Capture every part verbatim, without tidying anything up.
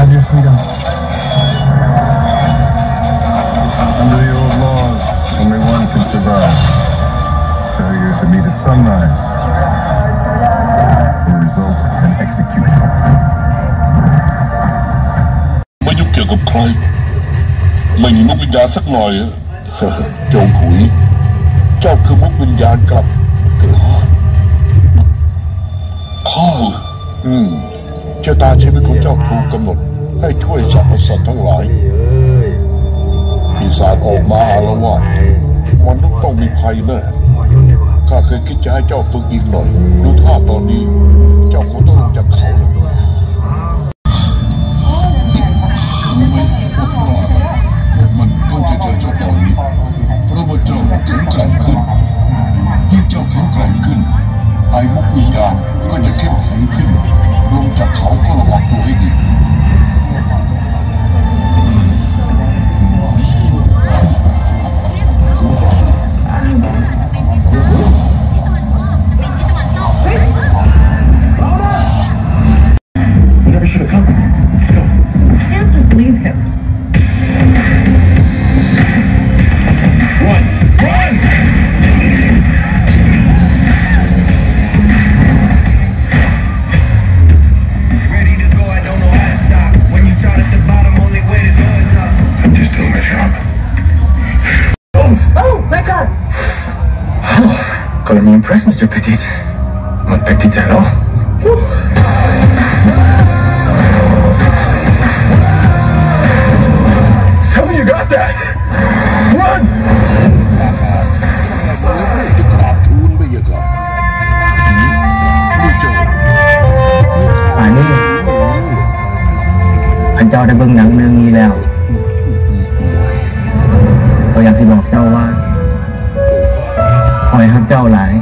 have your freedom. Under the old laws, only one can survive. Failure to meet at sunrise will result in execution. ไม่ยุ่งเกี่ยวกับใครไม่มีมุกวิญญาณสักหน่อยโจงขุยเจ้าคือมุกวิญญาณกลับเกิดข้าอืมชะตาชีวิตของเจ้าถูกกำหนดให้ช่วยสรรพสัตว์ทั้งหลายปีศาจออกมาอาละวาดมันต้องมีภัยแน่ข้าเคยคิดจะให้เจ้าฝึกอีกหน่อยดูท่าตอนนี้เจ้าคงต้องลงจากเขามันต้องจะเจอเจ้าตอนนี้เพราะว่าเจ้าแข็งแกร่งขึ้นยิ่งเจ้าแข็งแกร่งขึ้นไอ้มุกวิญญาณก็จะเข้มแข็งขึ้นลงจากเขาก็ระวังตัวให้ดี Calling me impressed, Mister Petit. Mon petit talent. Tell me you got that. Run! ป่านนี้อันเจ้าได้เบิ่งหนังเรื่องนี้แล้วก็อยากจะบอกเจ้าว่าคอยฮักเจ้าหลาย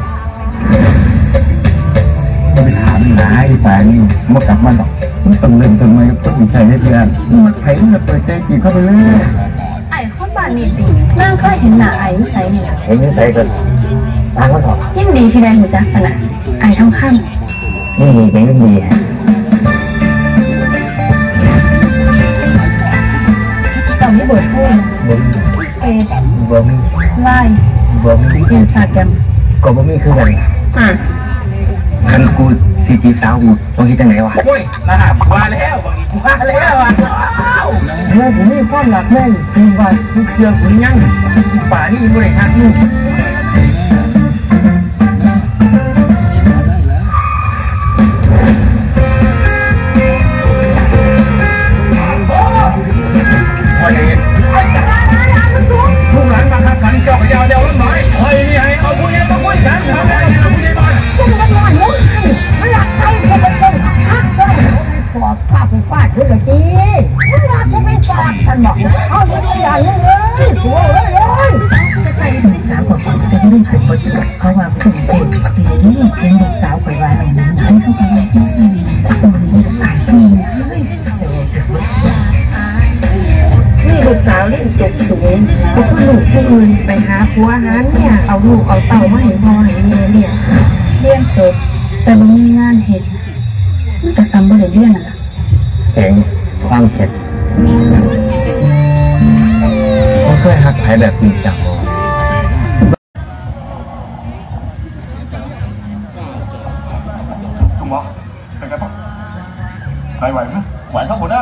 จะไปถามหลายป่านนี้มากลับมาหรอกมันต้องเริ่มต้นใหม่กับวิชัยได้เพื่อนมันใครมันเปิดใจจีบเข้าไปเลยไอ้ข้อบ้านนี่ดีนั่งก็เห็นหน้าไอ้นิสัยนี่เห็นนิสัยกันสร้างมันถอดยิ่งดีที่ได้หัวจักสนะไอ้ช่างข้ามยิ่งดีเป็นยิ่งดีต่อไม่เบิดพูดเอดบะมี่ไล่บะมี่อินสตาแกรมก็บะมี่คือกันอ่ะคันกูสีจีบสาวกูต้องคิดจังไหนวะโอ้ยนะฮะมาแล้วมาแล้วอ่ะเมื่อผมมีความหลักแม่นจริงว่าลูกเสือกูยังป่านี่บริหารลูกลูกหลานมาครับขันเจาะยาวเดียวรถหน่อยเฮ้ยนี่ไงเอาผู้ใหญ่ต้องผู้ฉันเอาได้เอาผู้ใหญ่บ้านก็มันหน่อยมุ้งไม่อยากไปก็ไปต้องฮักเลยขอข้าไปฟาดด้วยเลยจีไม่อยากก็ไม่ฟาดท่านบอกเอาไม่อยากเลยเลยชัวร์เลยเลยใจที่สาวของฉันจะไม่ได้คนจะเขาว่าถึงเด็กตีนี่เป็นลูกสาวไปว่าอะไรนั้นให้เขาไปเลยที่ซีวีสมัยนี้หลายปีเลยจะจะนี่ลูกสาวเล่นจบสูงก็คือลูกผู้อื่นไปหาผัวหาเนี่ยเอาลูกเอาเต่ามาให้พ่อให้แม่เนี่ยเรียนจบแต่ไม่มีงานเห็นแต่ซ้ำบ่ได้เรียนอ่ะเจ๋งความเจ็บผมเคยหักใครแบบจริงจังคุณหมอเป็นไงบ้างไหวไหวไหมไหวครับหัวหน้า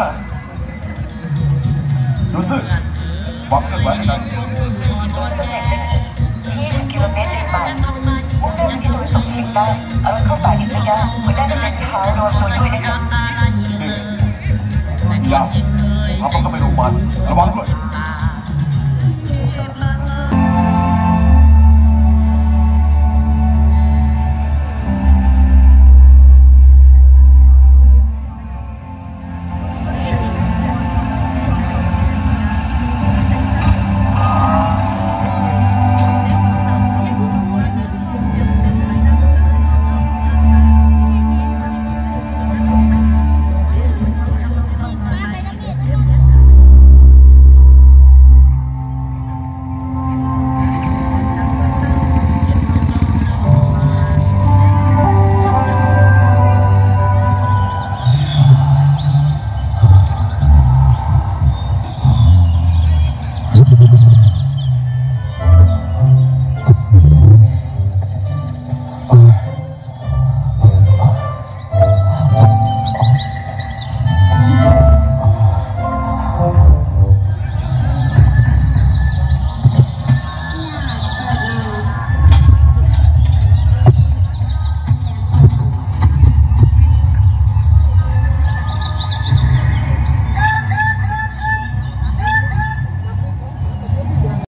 ดูสิบอกเคลื่อนไหวไม่ได้ตำแหน่งจะหนีที่สิบกิโลเมตรในป่ามุ่งหน้าไปที่ตะวันตกเฉียงใต้เอาไว้เข้าป่าอีกไม่ได้หัวหน้าต้องเดินเท้าระวังตัวด้วยนะครับนี่ยาวพาเขาไปโรงพยาบาลระวังด้วย